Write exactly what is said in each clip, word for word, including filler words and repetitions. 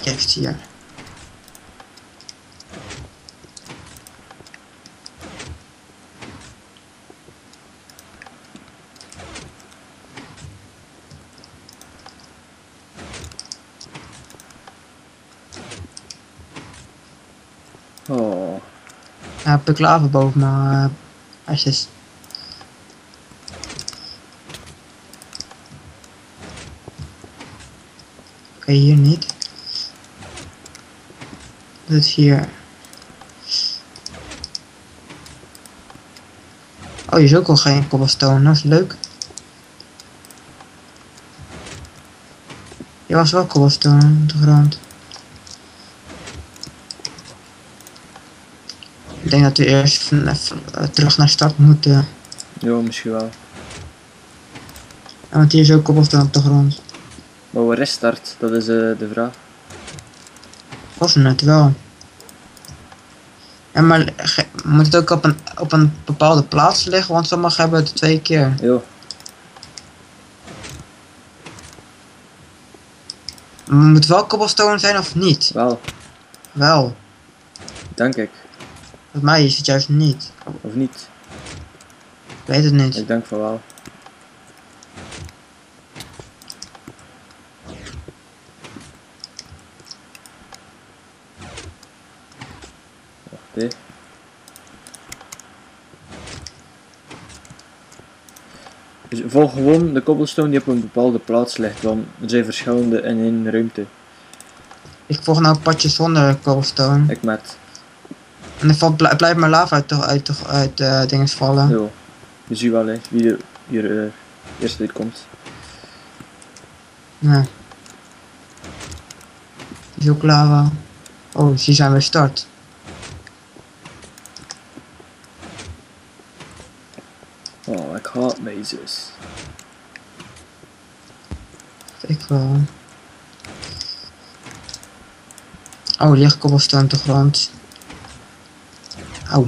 Kijk eens hier. Oh. Ja, heb ik lava boven me. Uh, asjes. Oké, okay, hier niet. Dit is hier. Oh, hier is ook al geen cobblestone. Dat is leuk. Hier was wel cobblestone op de grond. Ik denk dat we eerst even, even uh, terug naar start moeten. Ja, misschien wel. Ja, want hier is ook cobblestone op de grond. Maar we restart, dat is uh, de vraag. Volgens mij wel. Ja, maar moet het ook op een, op een bepaalde plaats liggen, want sommigen hebben het twee keer. Ja. Moet het wel cobblestone zijn of niet? Wel. Wel. Denk ik. Volgens mij is het juist niet. Of niet? Ik weet het niet. Ik denk van wel. Wacht hé. Dus volg gewoon de cobblestone die op een bepaalde plaats ligt, want er zijn verschillende in één ruimte. Ik volg nou een padje zonder cobblestone. Ik met. En er valt, blijft blijf maar lava uit, uit, uit, uit uh, dingen vallen. Ja. Je ziet wel hè, wie er hier uh, eerst uitkomt. Ja. Is ook lava. Oh, hier zijn we start. Oh, ik haat mazes. Ik wel. Oh, er ligt cobblestone op de grond. Auw.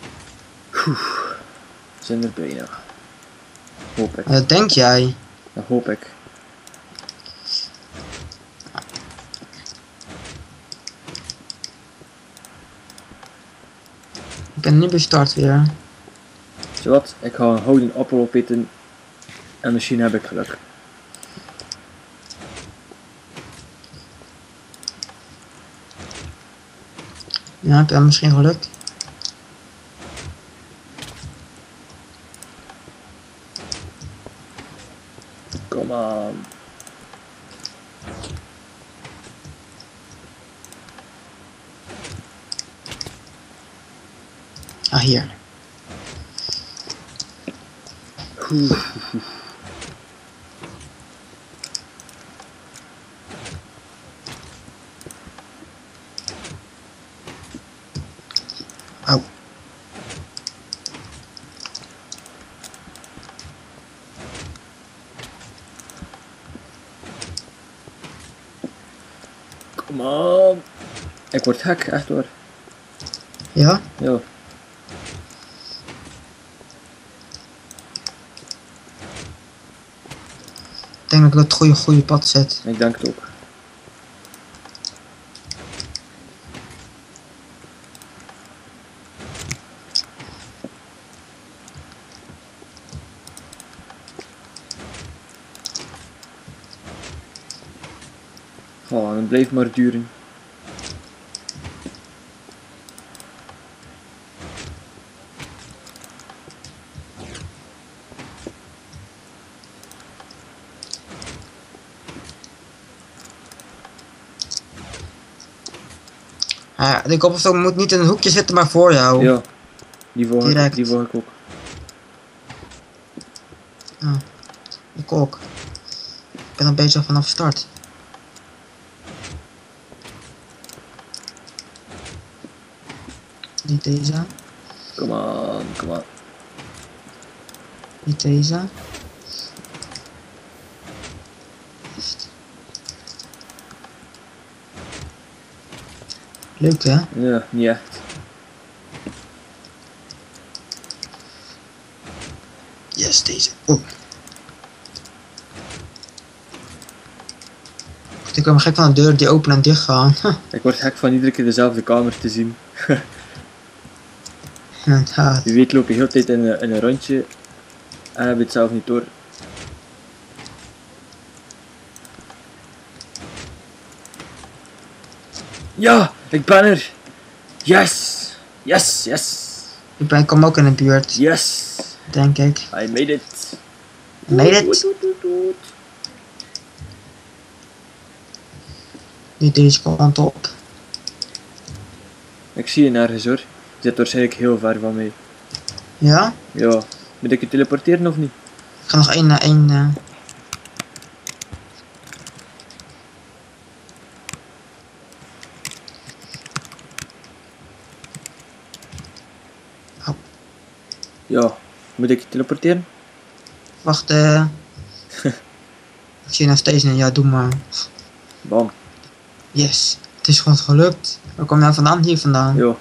Zijn er bijna. Hoop ik. Wat denk jij? Dat hoop ik. Ik ben nu bij start weer. Zowat, ik ga een houten appel opeten en misschien heb ik geluk. Ja, heb je misschien geluk? Kom aan. Ah, hier. Oeh. Auw. Kom aan. Ik word gek, echt hoor. Ja? Ja. Ik denk dat ik dat het goede, goede pad zet. Ik denk het ook. Oh, het blijft maar duren. Ah, de cobblestone moet niet in een hoekje zitten, maar voor jou. Ja, die volg, ik, Direct. die volg ik ook. Ah, ik ook. Ik ben al bezig vanaf start. Niet deze. Kom aan, kom aan. Niet deze. Leuk hè? Ja, niet echt. Yes, deze. Oh. Wacht Ik word me gek van de deuren die open en dicht gaan. Ik word gek van iedere keer dezelfde kamer te zien. Inderdaad. Wie weet loop je heel de tijd in, een- in een rondje en heb je het zelf niet door. Ja, ik ben er! Yes! Yes, yes! Ik ben, kom ook in de buurt, Yes! denk ik. I made it! Made it. Woet, woet, woet, woet. Nu deze kant op. Ik zie je nergens hoor. Je zit waarschijnlijk heel ver van mij. Ja? Ja, moet ik je teleporteren of niet? Ik ga nog één naar één. Uh... Oh, Ja, moet ik je teleporteren? wacht, eh. Ik zie je nog steeds niet. Ja, doe maar. Bam. Yes. Het is gewoon gelukt. Waar kom je nou vandaan? Hier vandaan. Ja,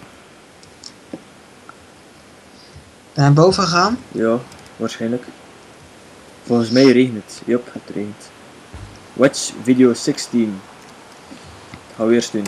Ben je naar boven gegaan? ja, waarschijnlijk. Volgens mij regent het. Yup, het regent. Watch video zestien. Gaan we eerst doen.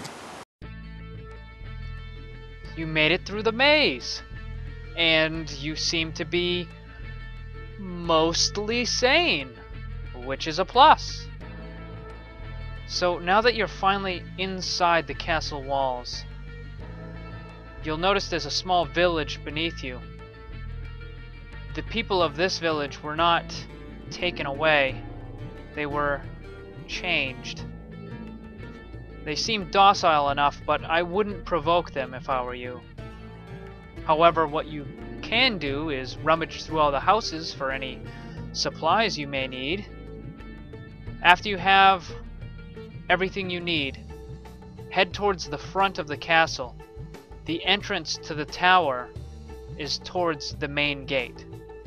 You made it through the maze, and you seem to be mostly sane, which is a plus. So now that you're finally inside the castle walls, you'll notice there's a small village beneath you. The people of this village were not taken away, they were changed. They seem docile enough, but I wouldn't provoke them if I were you. However, what you can do is rummage through all the houses for any supplies you may need. After you have everything you need, head towards the front of the castle. The entrance to the tower is towards the main gate.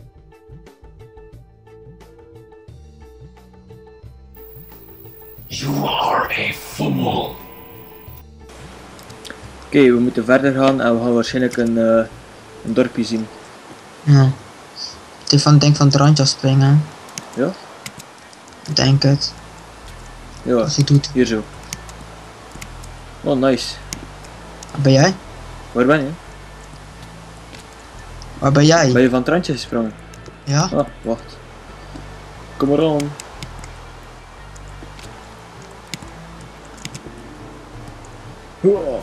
You are a fool. Oké, we moeten verder gaan en we gaan waarschijnlijk een, uh, een dorpje zien. Ja. Het is van, denk van het randje springen. Ja? Ik denk het. Ja, Als ik doe het. hier zo. Oh, nice. Waar ben jij? Waar ben je? Waar ben jij? Ben je van het randje gesprongen? Ja? Ah, wacht. Kom maar aan. Wow.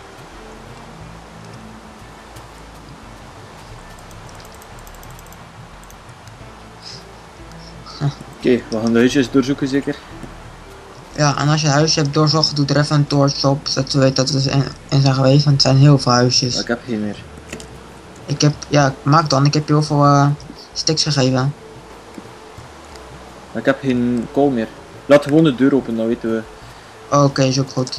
Oké, we gaan de huisjes doorzoeken zeker. Ja, en als je huisje hebt doorzocht, doe er even een torch op, zodat we weten dat we dus in, in zijn geweest, want het zijn heel veel huisjes. Maar ik heb geen meer. Ik heb, ja, maak dan, ik heb je heel veel uh, sticks gegeven. Maar ik heb geen kool meer. Laat gewoon de deur open, dan weten we. Oh, oké, is ook goed.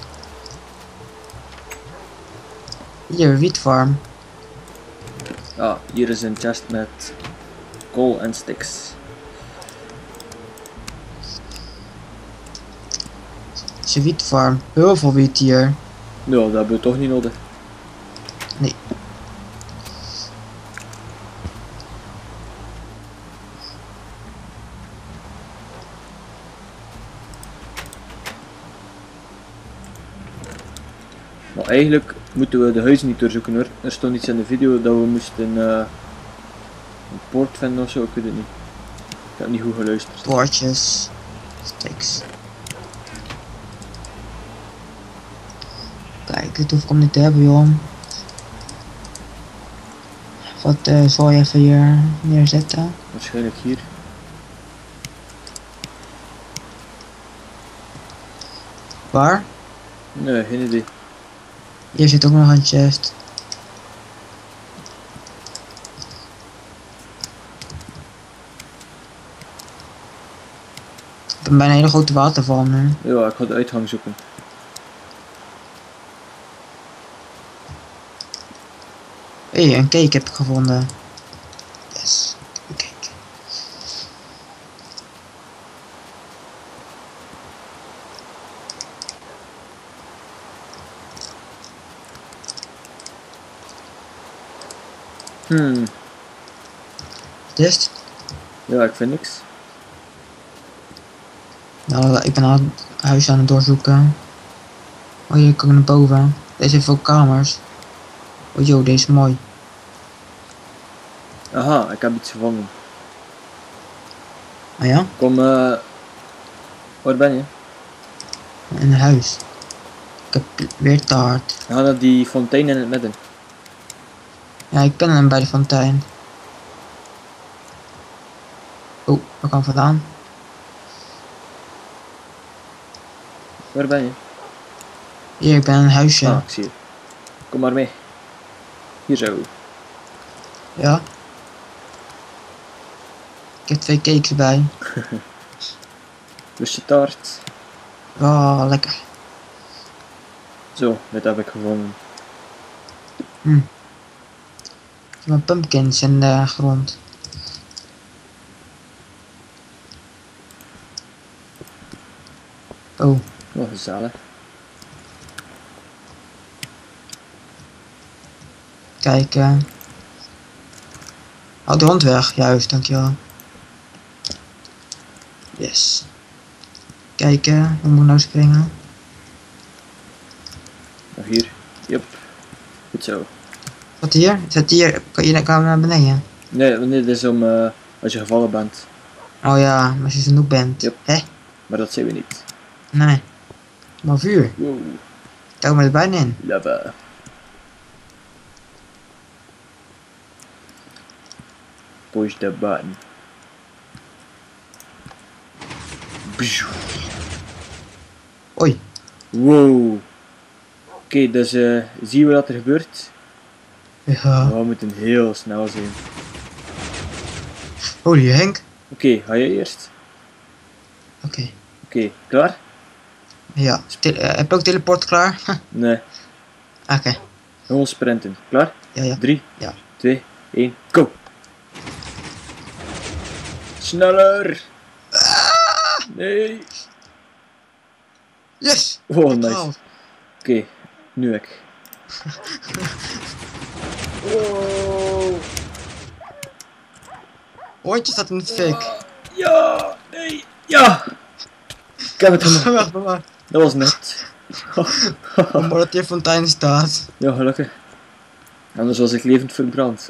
Hier, wietfarm. Ah, hier is een chest met kool en sticks. Is een wietfarm. Heel veel wiet hier. Ja, dat hebben we toch niet nodig. Nee. Maar eigenlijk moeten we de huizen niet doorzoeken hoor. Er stond iets in de video dat we moesten uh, een poort vinden ofzo, ik weet het niet. Ik heb niet goed geluisterd. Poortjes. Sticks. Kijk, dit hoef ik om niet te hebben, joh. Wat uh, zal je even hier neerzetten? Waarschijnlijk hier. Waar? Nee, geen idee. Hier zit ook nog een chest. Ik ben bij een hele grote waterval nu. Ja, ik ga de uitgang zoeken. Hé, hey, een cake heb ik gevonden. Yes, een cake. Hmm, Wat is het? ja, ik vind niks. Nou, ik ben al het huis aan het doorzoeken. Oh, hier kan ik naar boven. Deze heeft veel kamers. Oh joh, deze is mooi. Aha, ik heb iets gevonden. Ah ja? Kom, eh... waar ben je? In een huis. Ik heb weer taart. We gaan naar die fontein in het midden. Ja, ik ben hem bij de fontein. Oh, waar kan ik vandaan? Waar ben je? Hier, ik ben in een huisje. Ah, ik zie je. Kom maar mee. Hier zo. Ja. Ik heb twee cakes bij. Dus je taart. Oh, lekker. Zo, dit heb ik gevonden. Hm. Ik heb mijn pumpkins in de grond. Oh, Oh, gezellig. kijk. Uh... Houd de hond weg, juist, dankjewel. Yes. Kijk, uh, hoe moet ik nou springen? Nog hier. Yep. Goed zo. Wat hier? Zet hier, kan je kan naar beneden? Nee, nee, dit is om uh, als je gevallen bent. Oh ja, maar als je zo'n noob bent. Yep. Hè? Maar dat zijn we niet. Nee. Maar vuur. Wow. Tel me er bijna in. Lava. Push the button. Bzz. Oei. Wow. Oké, okay, dus uh, zien we wat er gebeurt? Ja. Oh, we moeten heel snel zijn. Holy Henk. Oké, okay, ga je eerst? Oké. Okay. Oké, okay, klaar? Ja. Te uh, heb je ook teleport klaar? Nee. Oké. Okay. Gewoon sprinten. Klaar? Ja, ja. drie, ja. twee, één, go! Sneller! Ah! Nee! Yes! Oh, nice. Oké, okay, nu ik. Wow! Hondje staat in het fik. Ja! Nee! Ja! Ik heb het gemaakt. Wacht, wacht. Dat was net. Hoe mooi dat hier fontein staat. Ja, gelukkig. Anders was ik levend verbrand.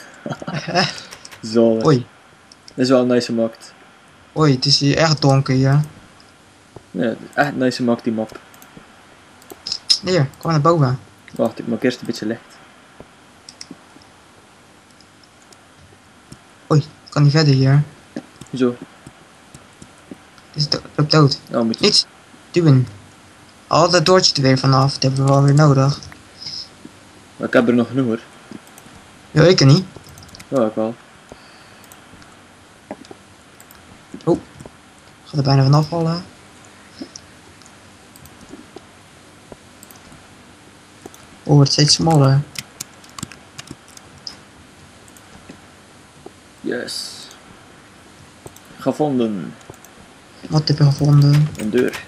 Zo. Oei. Dat is wel nice gemaakt. Oei, het is hier echt donker hier. Ja, het is echt nice gemaakt die map. Hier, kom naar boven. Wacht, ik maak eerst een beetje licht. Oei, ik kan niet verder hier. Zo. Het is do loopt dood. Nou, moet je... Niets duwen. Al dat doortje er weer vanaf, dat hebben we wel weer nodig. Maar ik heb er nog genoeg hoor. Ja, ik er niet. Ja, ik wel. Oh, gaat er bijna vanaf vallen. Oh, het is steeds smaller. Yes. Gevonden. Wat heb je gevonden? Een deur.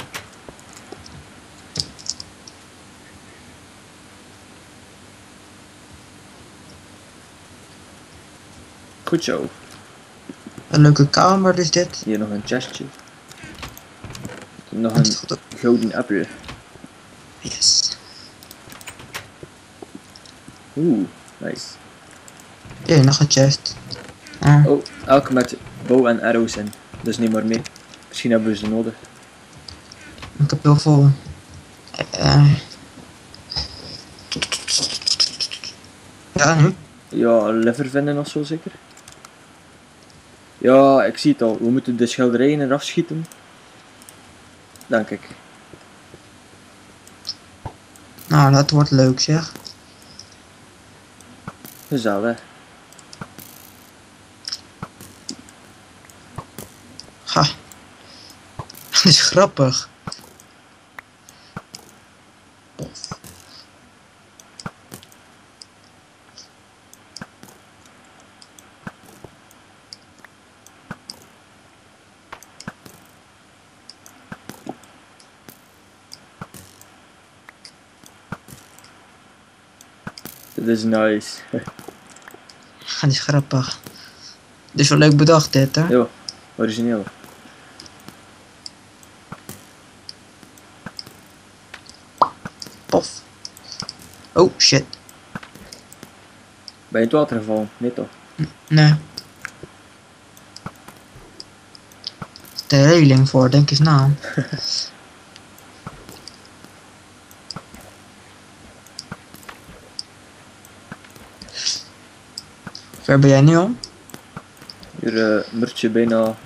Goed zo. Een leuke kamer is dit. Hier nog een chestje. Nog Het is een goed. gouden appel. Yes. Oeh, nice. Hier, nog een chest. Ah. Oh, elke met bow en arrows in. Dus neem maar mee. Misschien hebben we ze nodig. Ik heb heel vol. Uh. Ja, nu? Ja, lever vinden of zo zeker? Ja, ik zie het al. We moeten de schilderijen eraf schieten. Denk ik. Nou, dat wordt leuk zeg. Gezellig. Ha. Dat is grappig. Dat is nice. Dat is grappig. Dit is wel leuk bedacht dit hè? Ja, origineel. Oh shit. Ben je in het water gevallen? Nee toch? Nee. De reling voor, denk eens na. Ver ben jij nu om? Hier uh, murtje bijna